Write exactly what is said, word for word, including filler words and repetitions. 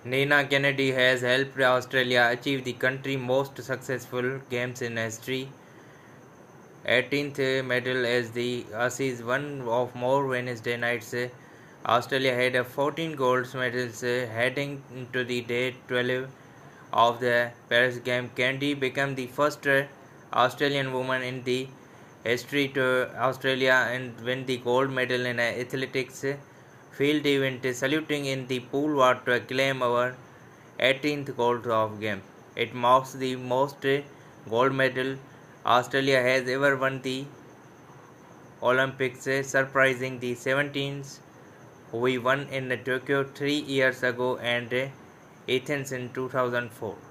Nina Kennedy has helped Australia achieve the country's most successful games in history. eighteenth medal as the Aussies won of more Wednesday nights. Australia had a fourteen gold medals heading into the day twelve of the Paris Games. Kennedy became the first Australian woman in the history to Australia and win the gold medal in athletics field event, saluting in the pool water to claim our eighteenth gold of game. It marks the most gold medal Australia has ever won the Olympics, surprising the seventeens we won in Tokyo three years ago and Athens in two thousand four.